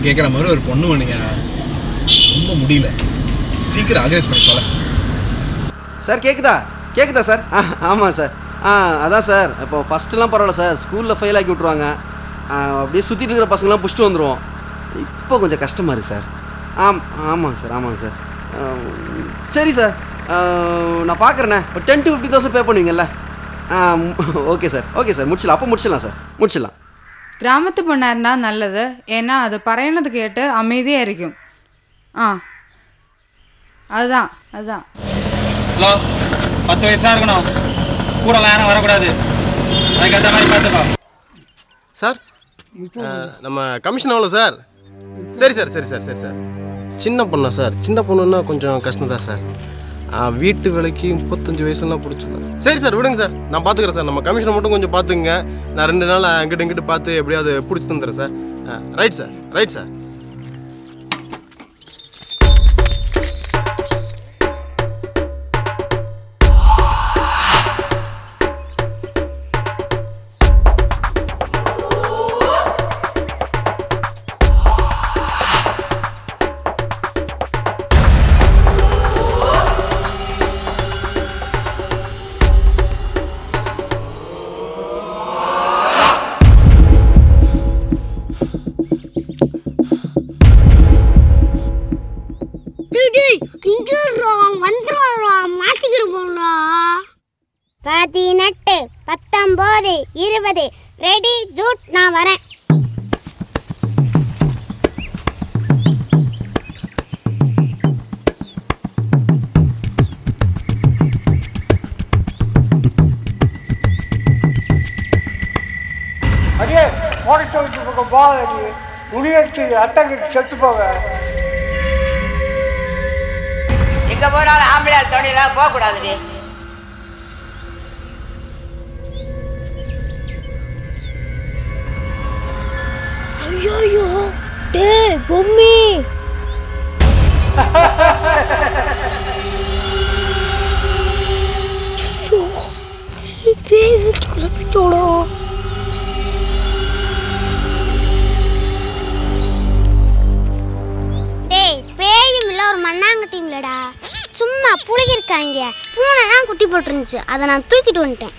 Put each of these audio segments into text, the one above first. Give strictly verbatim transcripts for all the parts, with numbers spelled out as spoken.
கேட்குற மாதிரி ஒரு பொண்ணு ஒன்றுங்க ரொம்ப முடியல, சீக்கிரம் ஆர்கனைஸ் பண்ணி போல. சார் கேட்குதா கேட்குதா சார்? ஆ ஆமாம் சார். ஆ அதான் சார், இப்போ ஃபஸ்ட்டுலாம் பரவாயில்ல சார், ஸ்கூலில் ஃபெயில் ஆக்கி விட்ருவாங்க, அப்படியே சுற்றிட்டு இருக்கிற பசங்களாம் பிடிச்சிட்டு வந்துடுவோம். இப்போ கொஞ்சம் கஷ்டமாக இருக்குது சார். ஆம் ஆமாங்க சார் ஆமாங்க சார். சரி சார், நான் பார்க்குறேண்ணே. ஒரு ten to fifty thousand pay பண்ணுவீங்கல்ல? ஆ ஓகே சார் ஓகே சார் முடிச்சிடலாம். அப்போ முடிச்சிடலாம் சார், முடிச்சிடலாம். கிராமத்து பொண்ணாக இருந்தால் நல்லது, ஏன்னா அது பறையனது கேட்டு அமைதியாக இருக்கும். ஆ அதுதான் அதுதான். ஹலோ, பத்து வயசாக இருக்கணும், கூடலாம் யாரும் வரக்கூடாது, அதுக்கேற்ற மாதிரி பார்த்துக்கோ. சார் நம்ம கமிஷன் எவ்வளோ சார்? சரி சார் சரி சார் சரி சார். சின்ன பொண்ணா சார்? சின்ன பொண்ணுன்னா கொஞ்சம் கஷ்டம் தான் சார். வீட்டு வேலைக்கு முப்பத்தஞ்சு வயசுலாம் பிடிச்சிடலாம். சரி சார் விடுங்க சார், நான் பார்த்துக்கிறேன் சார். நம்ம கமிஷனை மட்டும் கொஞ்சம் பார்த்துங்க. நான் ரெண்டு நாள் அங்கிட்ட இங்கிட்டு பார்த்து எப்படியாவது பிடிச்சி தந்துடுறேன் sir. Right sir right sir. பதினெட்டு பத்தொம்போது இருபது ரெடி ஜூட், நான் வரேன். அதே மோடச்சோட்டு பக்கம் போகாது, முடிவெடுத்து அட்டங்க செத்து போக. எங்க போனாலும் ஆம்பளை தொழிலாம் போகக்கூடாதுடி. ஐயோ டே பொம்மி, பேய் வீட்டுக்குள்ள போயிட்டோடா. டேய் பேயும் இல்லை ஒரு மண்ணாங்கட்டியும் இல்லடா, சும்மா புளிகிருக்காங்க. பூனை தான் குட்டி போட்டுருந்துச்சு, அதை நான் தூக்கிட்டு வந்துட்டேன்.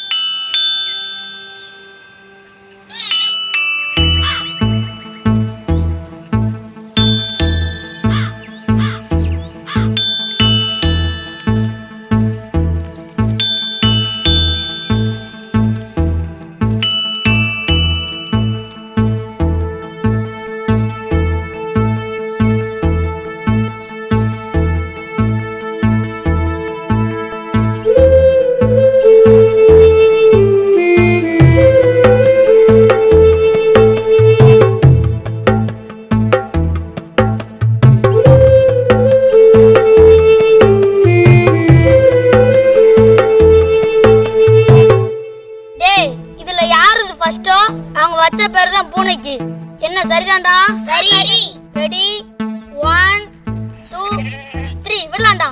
என்ன சரிதான்டா? சரி. ரெடி ஒன் டூ த்ரீ விடலாம்டா.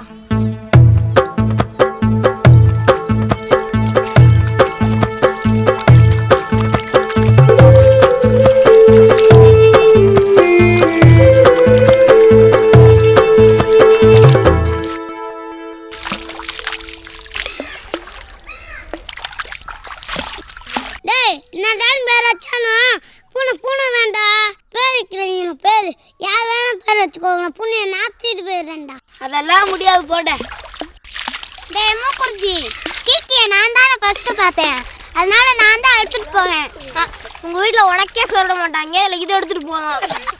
டேய் என்னதான் பேர் வச்சானோ பூனை பூனை வேண்டா பேர் வைக்கிறீங்க பேர் யார் வேணா பேர் வச்சுக்கோங்க புண்ணிய நாத்திட்டு போயிடுறேன்டா. அதெல்லாம் முடியாது போட. டேய் மூக்குர்ஜி கிக்கியை நான் தானே ஃபர்ஸ்ட் பார்த்தேன், அதனால நான் தான் எடுத்துட்டு போவேன். உங்க வீட்டில் உனக்கே சொல்ல மாட்டாங்க, இல்லை இது எடுத்துட்டு போதும்.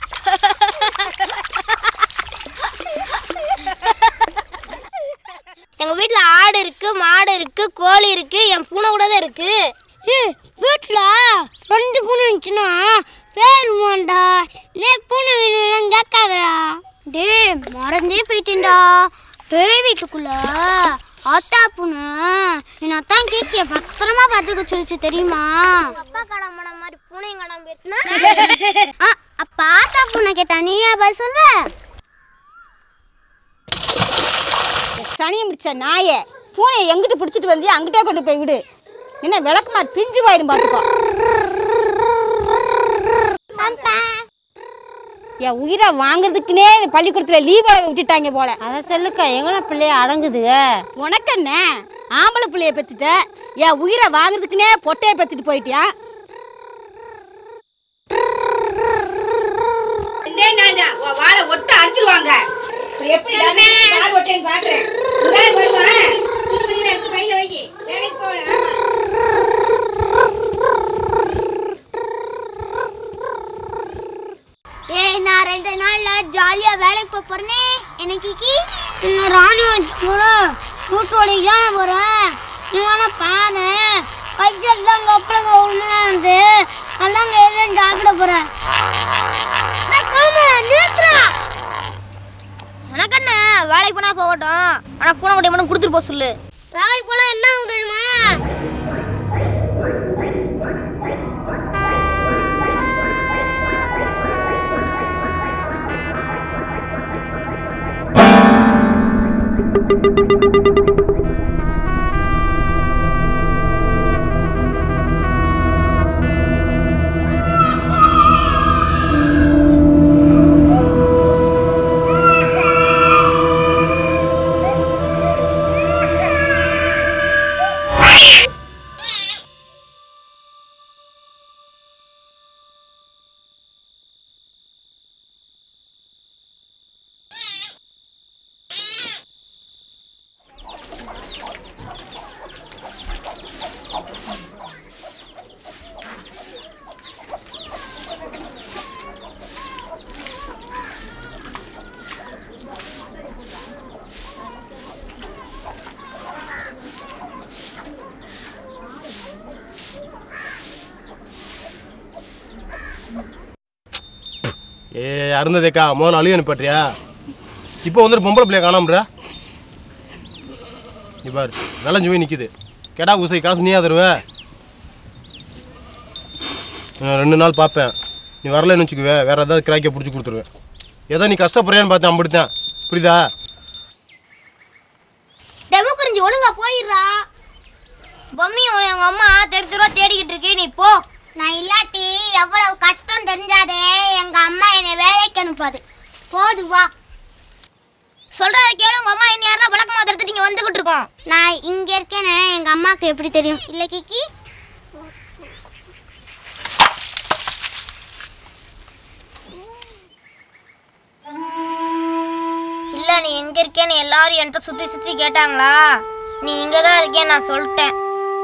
எங்க வீட்டுல ஆடு இருக்கு, மாடு இருக்கு, கோழி இருக்கு, என் பூனை கூட தான் இருக்கு. வீட்டுல ரெண்டு பூனை இருந்துச்சுன்னா பேர் வேண்டா நே பூனை வேணும் கேட்காதரா. டே மறந்தே போயிட்டேன்டா. பேய் வீட்டுக்குள்ள ஆத்தா பூனை என் அத்தான் கேக்கிய பத்திரமா பார்த்துக்க சொல்லிச்சு தெரியுமா? அப்பா கடம்பன மாதிரி பூனையும் கடம்பு பேசுனா அப்ப ஆத்தா பூனை கேட்டா நீ பதில் சொல்ற? சனியை முடிச்ச நாயை பூனையை எங்கிட்டு பிடிச்சிட்டு வந்தியா அங்கிட்டே கொண்டு போய் விடு. என்ன விளக்குமா பிஞ்சு போயிடும் பார்த்துக்கோ. என் உயிரை வாங்குறதுக்குன்னே பள்ளிக்கூடத்தில் லீவ் விட்டுட்டாங்க போல. அதை சொல்லுக்கா எங்கன பிள்ளைய அடங்குது. உனக்கு என்ன ஆம்பளை பிள்ளைய பெற்றுட்ட, என் உயிரை வாங்குறதுக்குன்னே பொட்டையை பெற்றுட்டு போயிட்டியா? வாழை ஒட்ட அடிச்சிருவாங்க. எப்படி பாக்குறேன் கையில வை, வேலைக்கு போவேன். ஏய் நான் ரெண்டு நாள்ல ஜாலியா வேலைக்கு போக போறேனே. எனக்கு கிக்கி இன்னும் ராணி கூட மூட்டு வலிக்கான போறேன். நீங்க பாரு கையெல்லாம் கப்பலங்க ஒண்ணுலாம் வந்து அல்லாங்க எதுவும் சாப்பிட போறேன். எனக்கு என்ன வேலைக்கு போனா போகட்டும், ஆனா பூனை குட்டி மட்டும் கொடுத்துட்டு போக சொல்லு. வேலைக்கு போனா என்ன ஆகும் தெரியுமா? ஏ அருந்ததேக்கா முதல்ல அழிய அனுப்பிட்றியா? இப்போ வந்துட்டு பொம்பளை பிள்ளைய காணாமறா. நீ பாரு விளைஞ்சு போய் நிற்கிது. கெடா ஊசை காசு நீயா தருவ? நான் ரெண்டு நாள் பார்ப்பேன். நீ வரலன்னு வச்சுக்குவே, வேற ஏதாவது கிராக்கியை பிடிச்சி கொடுத்துருவேன். ஏதோ நீ கஷ்டப்படுறியான்னு பார்த்தேன், அப்படித்தான். புரியுதா? டெமோக்ரஞ்சி ஒழுங்கா போயிடுறா. பொம்மியோட எங்க அம்மா தெரு தெருவா தேடிக்கிட்டு இருக்கு, நீ போ. நான் இல்லாட்டி எவ்வளவு கஷ்டம் தெரிஞ்சாதே எங்க அம்மா என்னை வேலைக்கு அனுப்பாது. போது வா. சொல்றத கேளு. உங்க அம்மா என்ன யாரா விளக்க மாத்திரத்து நீங்க வந்துகிட்டு இருக்கோம். நான் இங்க இருக்கேன்னு எங்க அம்மாக்கு எப்படி தெரியும்? இல்ல கிக்கி இல்ல நீ எங்க இருக்கேன்னு எல்லாரும் என்கிட்ட சுத்தி சுத்தி கேட்டாங்களா? நீ இங்கதான் இருக்கேன்னு நான் சொல்லிட்டேன்.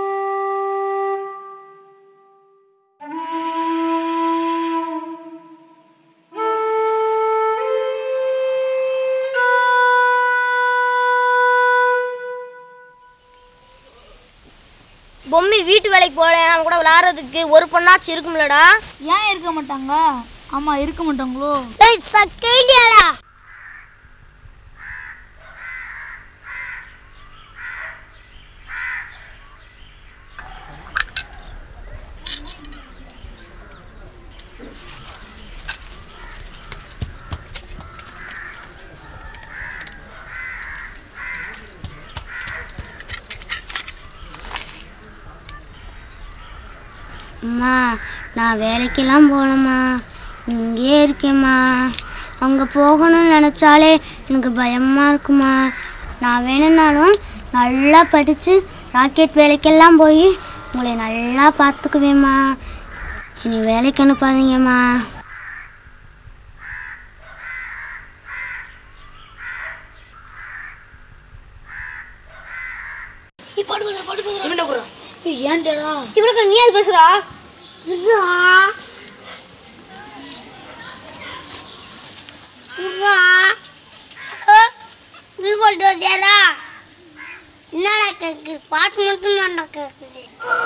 பொம்மி வீட்டு வேலைக்கு போகல, நம்ம கூட விளையாடுறதுக்கு ஒரு பொண்ணாச்சும் இருக்கும்லடா. ஏன் இருக்க மாட்டாங்க? ஆமா இருக்க மாட்டாங்களோ? டேய் சக்கைலியாடா. அம்மா நான் வேலைக்கெல்லாம் போகலம்மா, இங்கே இருக்கேம்மா. அங்கே போகணும்னு நினச்சாலே எனக்கு பயமாக இருக்குமா. நான் வேணும்னாலும் நல்லா படித்து ராக்கெட் வேலைக்கெல்லாம் போய் உங்களை நல்லா பார்த்துக்குவேம்மா. இனி வேலைக்கு அனுப்பாதீங்கம்மா. ஏன்டா இவனுக்கு நீ அது பேசுறா? என்னடா கேக்கு? பாட்டு மட்டும் தான்டா கேக்குது.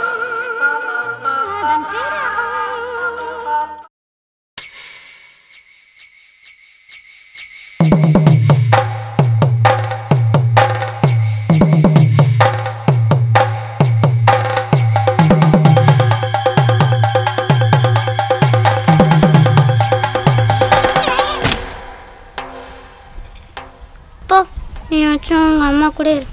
நீ வச்சும் உங்கள் அம்மா கூட இரு.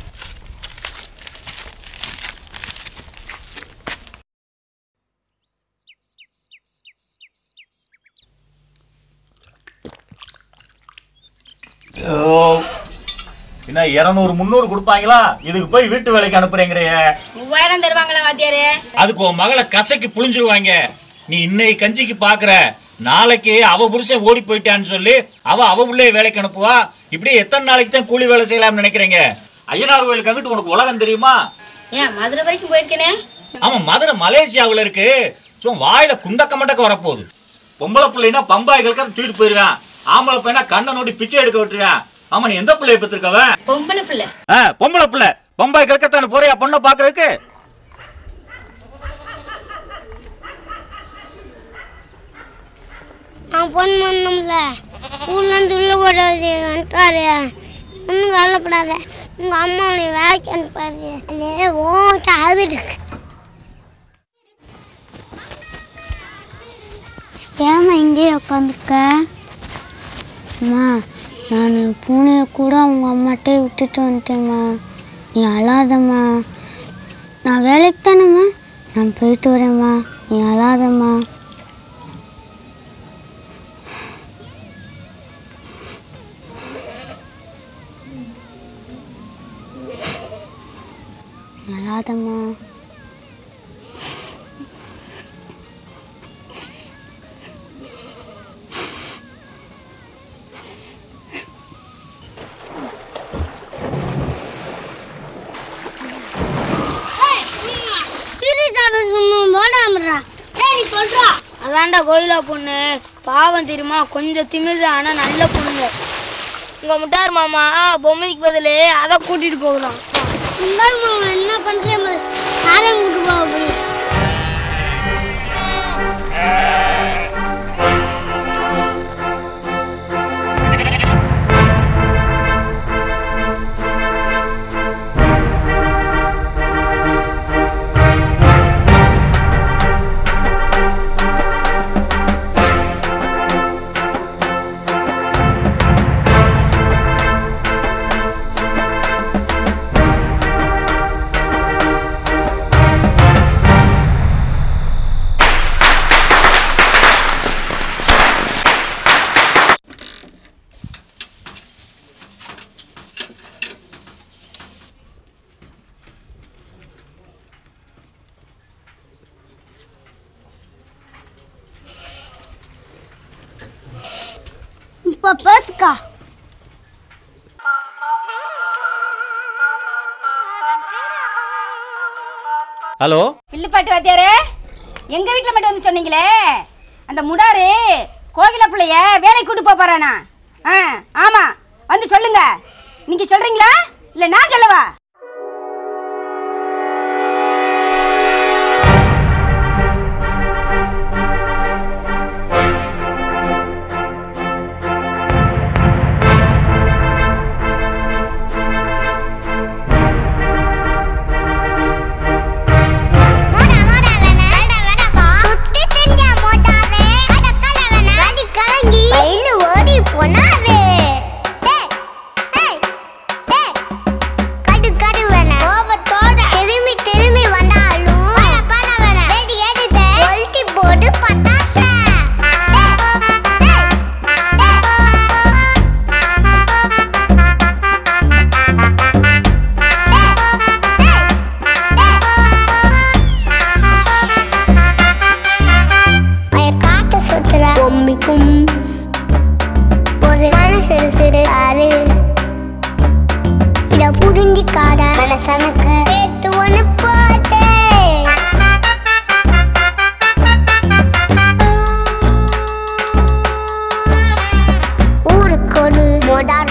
என்ன இருநூறு முந்நூறு கொடுப்பாங்களா? இதுக்கு போய் வீட்டு வேலைக்கு அனுப்புறேங்கிறைய. மூவாயிரம் தருவாங்களா வாத்தியாரே? அதுக்கு உன் மகளை கசைக்கு புளிஞ்சிருவாங்க. நீ இன்னைக்கு கஞ்சிக்கு பாக்குற, நாளைக்கு அவ புருஷன் ஓடி போயிட்டான்னு சொல்லி அவ அவ பிள்ளைய வேலைக்கு அனுப்புவா. இப்படி எத்தனை நாளைக்கு தான் கூலி வேலை செய்யலாம்னு நினைக்கிறீங்க? ஐயனார் கோயிலுக்கு அங்கிட்டு உனக்கு உலகம் தெரியுமா? ஏன் மதுரை வரைக்கும் போயிருக்கேனே? ஆமா, மதுரை மலேசியாவில் இருக்கு. சும்மா வாயில குண்டக்க மண்டக்க வரப்போகுது. பொம்பளை பிள்ளைனா பம்பாய் கலக்க தூக்கிட்டு போயிருவேன். ஆம்பளை பையனா கண்ணை நோட்டி பிச்சை எடுக்க விட்டுருவேன். ஆமா, நீ எந்த பிள்ளைய பெற்றிருக்கவன்? பொம்பளை பிள்ளை. ஆ, பொம்பளை பிள்ளை. பம்பாய் கலக்கத்தான போறியா பொண்ணை பாக்குறதுக்கு? நான் பொண்ணு பண்ணோம்ல, ஊர்லேருந்து உள்ள போடாது வந்துட்டாரு. ஒன்றும் கவலைப்படாத, உங்கள் அம்மா உன்னை வேலைக்கு அனுப்பாது. அல்லே ஓட்ட அது இருக்கு. ஏமா இங்கேயே உட்காந்துருக்க? அம்மா, நான் பூனையை கூட அவங்க அம்மாட்டே விட்டுட்டு வந்துட்டேம்மா. நீ அழாதம்மா. நான் வேலைக்கு தானேம்மா, நான் போயிட்டு வரேம்மா. நீ அழாதம்மா. அழாதம்மா. அதான்டா கோயிலா பொண்ணு, பாவம் தெரியுமா, கொஞ்சம் திமிரு, ஆனா நல்ல பொண்ணுங்க. உங்க முட்டார் மாமா பொம்மைக்கு பதில் அதை கூட்டிட்டு போகலாம். என்ன பண்றேன் கூட்டு போக. பஸ்கா ஹலோ, பிள்ளைப்பாட்டு வாத்தியாரே, எங்க வீட்டுல மட்டும் வந்து சொன்னீங்களே, அந்த முடாரு கோகிலா பிள்ளைய வேலைக்கு கூட்டு போறானா? ஆ ஆமா, வந்து சொல்லுங்க. நீங்க சொல்றீங்களா இல்ல நான் சொல்லவா? ஊருக்கு ஒரு மோடார்